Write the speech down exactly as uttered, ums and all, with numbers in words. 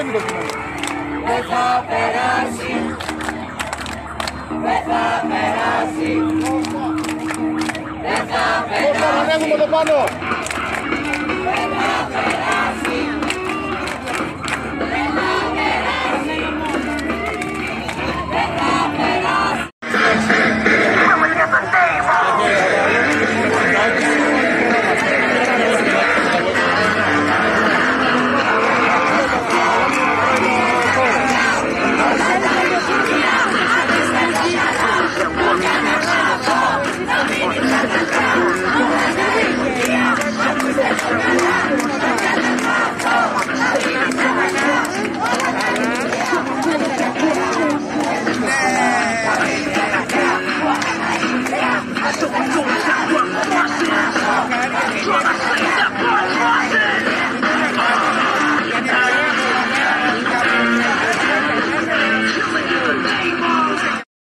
φύγει το κοινό. Δεν θα περάσει, δεν θα περάσει, δεν θα περάσει. Πώς θα ανέβουμε το πάνω.